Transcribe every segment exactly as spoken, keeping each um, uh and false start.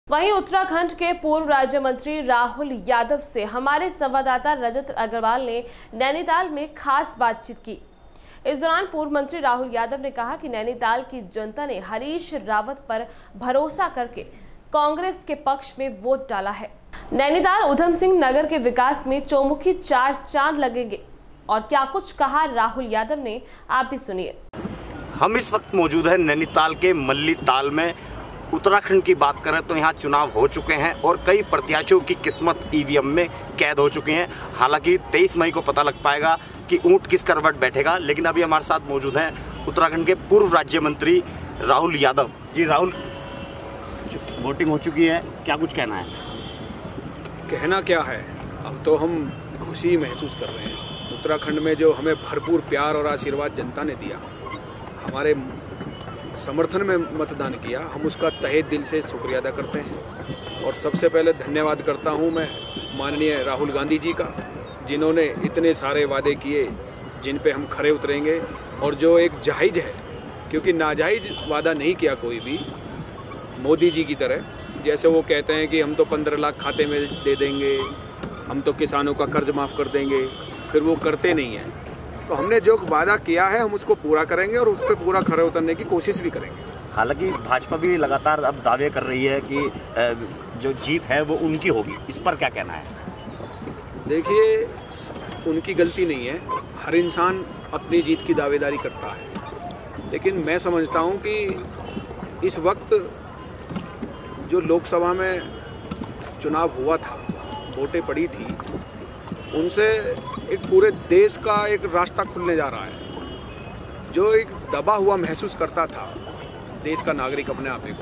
वहीं उत्तराखंड के पूर्व राज्य मंत्री राहुल यादव से हमारे संवाददाता रजत अग्रवाल ने नैनीताल में खास बातचीत की। इस दौरान पूर्व मंत्री राहुल यादव ने कहा कि नैनीताल की जनता ने हरीश रावत पर भरोसा करके कांग्रेस के पक्ष में वोट डाला है। नैनीताल उधम सिंह नगर के विकास में चौमुखी चार चांद लगेंगे। और क्या कुछ कहा राहुल यादव ने, आप भी सुनिए। हम इस वक्त मौजूद हैं नैनीताल के मल्ली ताल में। उत्तराखंड की बात करें तो यहाँ चुनाव हो चुके हैं और कई प्रत्याशियों की किस्मत ईवीएम में कैद हो चुकी हैं। हालांकि तेईस मई को पता लग पाएगा कि ऊंट किस करवट बैठेगा। लेकिन अभी हमारे साथ मौजूद हैं उत्तराखंड के पूर्व राज्य मंत्री राहुल यादव जी। राहुल, वोटिंग हो चुकी है, क्या कुछ कहना है? कहना क्या है, अब तो हम खुशी महसूस कर रहे हैं। उत्तराखंड में जो हमें भरपूर प्यार और आशीर्वाद जनता ने दिया, हमारे समर्थन में मतदान किया, हम उसका तहे दिल से शुक्रिया अदा करते हैं। और सबसे पहले धन्यवाद करता हूं मैं माननीय राहुल गांधी जी का, जिन्होंने इतने सारे वादे किए जिन पे हम खरे उतरेंगे और जो एक जायज़ है, क्योंकि नाजायज़ वादा नहीं किया कोई भी। मोदी जी की तरह, जैसे वो कहते हैं कि हम तो पंद्रह लाख खाते में दे देंगे, हम तो किसानों का कर्ज माफ़ कर देंगे, फिर वो करते नहीं हैं। तो हमने जो वादा किया है हम उसको पूरा करेंगे और उस पर पूरा खरे उतरने की कोशिश भी करेंगे। हालांकि भाजपा भी लगातार अब दावे कर रही है कि जो जीत है वो उनकी होगी, इस पर क्या कहना है? देखिए, उनकी गलती नहीं है, हर इंसान अपनी जीत की दावेदारी करता है। लेकिन मैं समझता हूँ कि इस वक्त जो लोकसभा में चुनाव हुआ था, वोटें पड़ी थी, उनसे एक पूरे देश का एक रास्ता खुलने जा रहा है। जो एक दबा हुआ महसूस करता था देश का नागरिक अपने आप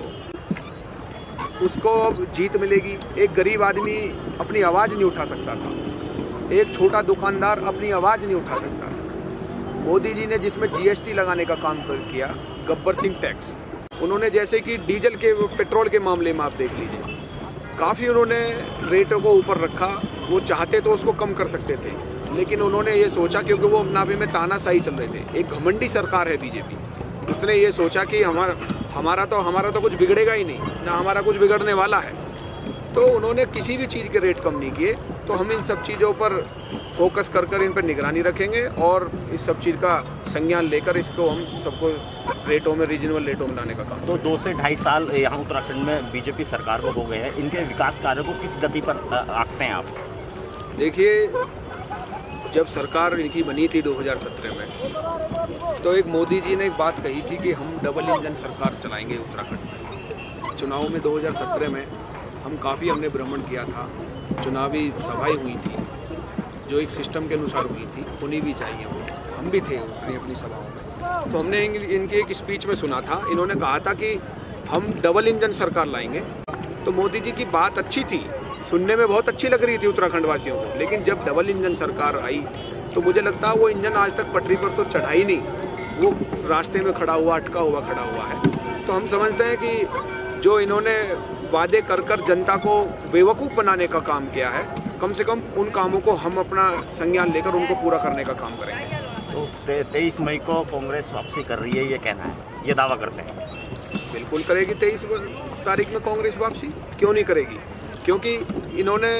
को, उसको अब जीत मिलेगी। एक गरीब आदमी अपनी आवाज़ नहीं उठा सकता था, एक छोटा दुकानदार अपनी आवाज़ नहीं उठा सकता था। मोदी जी ने जिसमें जीएसटी लगाने का काम कर किया, गब्बर सिंह टैक्स, उन्होंने जैसे कि डीजल के पेट्रोल के मामले में आप देख लीजिए, काफ़ी उन्होंने रेटों को ऊपर रखा। वो चाहते तो उसको कम कर सकते थे, लेकिन उन्होंने ये सोचा, क्योंकि वो नाभि में तानाशाही चल रहे थे, एक घमंडी सरकार है बीजेपी, उसने ये सोचा कि हमारा हमारा तो हमारा तो कुछ बिगड़ेगा ही नहीं, ना हमारा कुछ बिगड़ने वाला है। तो उन्होंने किसी भी चीज़ के रेट कम नहीं किए। तो हम इन सब चीज़ों पर फोकस कर कर इन पर निगरानी रखेंगे और इस सब चीज़ का संज्ञान लेकर इसको हम सबको रेटों में, रीजनल रेटों में लाने का काम। तो दो से ढाई साल यहाँ उत्तराखंड में बीजेपी सरकार को हो गए हैं, इनके विकास कार्यों को किस गति पर आंकते हैं आप? देखिए, जब सरकार इनकी बनी थी दो हज़ार सत्रह में, तो एक मोदी जी ने एक बात कही थी कि हम डबल इंजन सरकार चलाएंगे उत्तराखंड में। चुनाव में दो हज़ार सत्रह में हम काफ़ी हमने भ्रमण किया था, चुनावी सभाएं हुई थी जो एक सिस्टम के अनुसार हुई थी, होनी भी चाहिए, वो हम भी थे अपनी अपनी सभाओं में। तो हमने इनकी एक स्पीच में सुना था, इन्होंने कहा था कि हम डबल इंजन सरकार लाएंगे। तो मोदी जी की बात अच्छी थी, सुनने में बहुत अच्छी लग रही थी उत्तराखंड वासियों को, लेकिन जब डबल इंजन सरकार आई तो मुझे लगता है वो इंजन आज तक पटरी पर तो चढ़ा ही नहीं, वो रास्ते में खड़ा हुआ, अटका हुआ खड़ा हुआ है। तो हम समझते हैं कि जो इन्होंने वादे कर कर जनता को बेवकूफ़ बनाने का काम किया है, कम से कम उन कामों को हम अपना संज्ञान लेकर उनको पूरा करने का काम करेंगे। तो तेईस मई को कांग्रेस वापसी कर रही है, ये कहना है, ये दावा करते हैं? बिल्कुल करेगी तेईस तारीख में कांग्रेस वापसी, क्यों नहीं करेगी? क्योंकि इन्होंने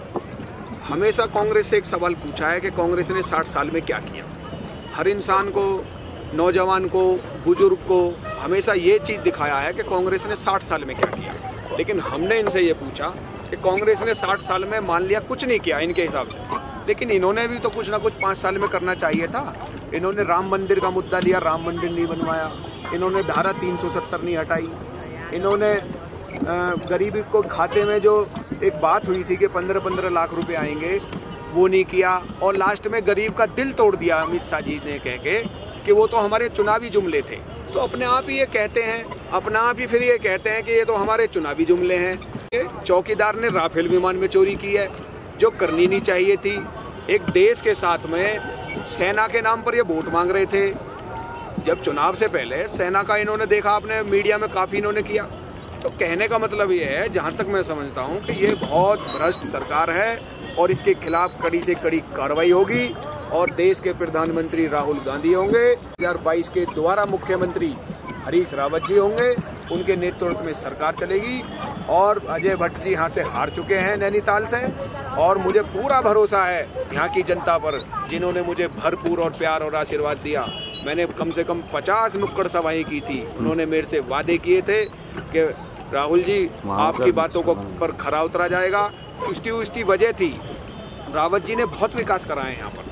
हमेशा कांग्रेस से एक सवाल पूछा है कि कांग्रेस ने साठ साल में क्या किया। हर इंसान को, नौजवान को, बुजुर्ग को हमेशा ये चीज़ दिखाया है कि कांग्रेस ने साठ साल में क्या किया। लेकिन हमने इनसे ये पूछा कि कांग्रेस ने साठ साल में मान लिया कुछ नहीं किया इनके हिसाब से, लेकिन इन्होंने भी तो कुछ ना कुछ पाँच साल में करना चाहिए था। इन्होंने राम मंदिर का मुद्दा लिया, राम मंदिर नहीं बनवाया। इन्होंने धारा तीन सौ सत्तर नहीं हटाई। इन्होंने गरीबी को खाते में जो एक बात हुई थी कि पंद्रह पंद्रह लाख रुपए आएंगे, वो नहीं किया। और लास्ट में गरीब का दिल तोड़ दिया अमित शाह जी ने कह के कि वो तो हमारे चुनावी जुमले थे। तो अपने आप ही ये कहते हैं, अपना आप ही फिर ये कहते हैं कि ये तो हमारे चुनावी जुमले हैं। चौकीदार ने राफेल विमान में चोरी की है, जो करनी नहीं चाहिए थी। एक देश के साथ में सेना के नाम पर ये वोट मांग रहे थे। जब चुनाव से पहले सेना का इन्होंने देखा, आपने मीडिया में काफ़ी इन्होंने किया। तो कहने का मतलब ये है, जहाँ तक मैं समझता हूँ, कि ये बहुत भ्रष्ट सरकार है और इसके खिलाफ कड़ी से कड़ी कार्रवाई होगी। और देश के प्रधानमंत्री राहुल गांधी होंगे, दो हज़ार बाईस के दोबारा मुख्यमंत्री हरीश रावत जी होंगे, उनके नेतृत्व में सरकार चलेगी और अजय भट्ट जी यहाँ से हार चुके हैं नैनीताल से, और मुझे पूरा भरोसा है यहाँ की जनता पर, जिन्होंने मुझे भरपूर और प्यार और आशीर्वाद दिया। मैंने कम से कम पचास नुक्कड़ सभाएं की थी। उन्होंने मेरे से वादे किए थे कि राहुल जी आपकी बातों को पर खरा उतरा जाएगा। उसकी उसकी वजह थी, रावत जी ने बहुत विकास कराया है यहाँ पर।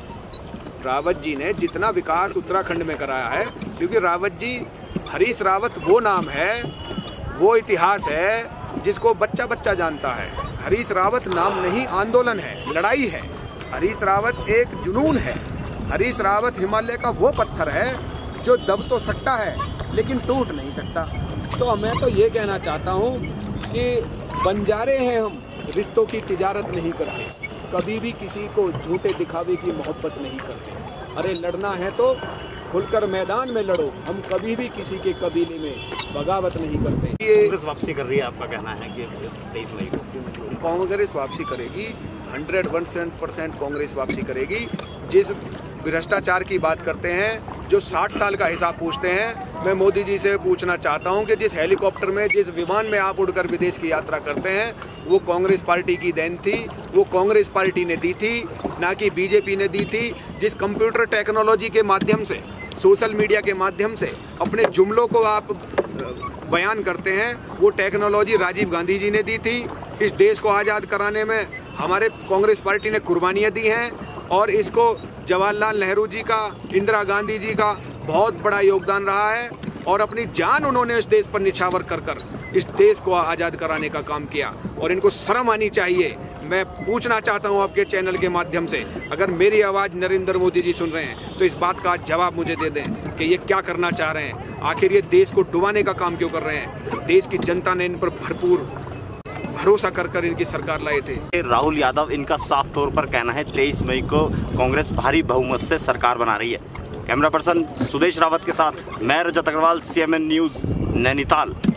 रावत जी ने जितना विकास उत्तराखंड में कराया है, क्योंकि रावत जी, हरीश रावत वो नाम है, वो इतिहास है जिसको बच्चा बच्चा जानता है। हरीश रावत नाम नहीं, आंदोलन है, लड़ाई है। हरीश रावत एक जुनून है। हरीश रावत हिमालय का वो पत्थर है जो दब तो सकता है लेकिन टूट नहीं सकता। तो मैं तो ये कहना चाहता हूँ कि बंजारे हैं हम, रिश्तों की तिजारत नहीं करते, कभी भी किसी को झूठे दिखावे की मोहब्बत नहीं करते। अरे लड़ना है तो खुलकर मैदान में लड़ो, हम कभी भी किसी के कबीले में बगावत नहीं करते। ये कांग्रेस वापसी कर रही है, आपका कहना है कि तेईस मई को कांग्रेस वापसी करेगी, हंड्रेड वन परसेंट कांग्रेस वापसी करेगी। जिस भ्रष्टाचार की बात करते हैं, जो साठ साल का हिसाब पूछते हैं, मैं मोदी जी से पूछना चाहता हूं कि जिस हेलीकॉप्टर में, जिस विमान में आप उड़कर विदेश की यात्रा करते हैं, वो कांग्रेस पार्टी की देन थी, वो कांग्रेस पार्टी ने दी थी, ना कि बीजेपी ने दी थी। जिस कंप्यूटर टेक्नोलॉजी के माध्यम से, सोशल मीडिया के माध्यम से अपने जुमलों को आप बयान करते हैं, वो टेक्नोलॉजी राजीव गांधी जी ने दी थी। इस देश को आज़ाद कराने में हमारे कांग्रेस पार्टी ने कुर्बानियाँ दी हैं, और इसको जवाहरलाल नेहरू जी का, इंदिरा गांधी जी का बहुत बड़ा योगदान रहा है, और अपनी जान उन्होंने इस देश पर निछावर कर कर इस देश को आज़ाद कराने का काम किया, और इनको शर्म आनी चाहिए। मैं पूछना चाहता हूं आपके चैनल के माध्यम से, अगर मेरी आवाज़ नरेंद्र मोदी जी सुन रहे हैं तो इस बात का जवाब मुझे दे दें कि ये क्या करना चाह रहे हैं। आखिर ये देश को डुबाने का काम क्यों कर रहे हैं। देश की जनता ने इन पर भरपूर भरोसा कर कर इनकी सरकार लाए थे। राहुल यादव, इनका साफ तौर पर कहना है तेईस मई को कांग्रेस भारी बहुमत से सरकार बना रही है। कैमरा पर्सन सुदेश रावत के साथ मैं Rajat Agarwal, C M N news, Nainital.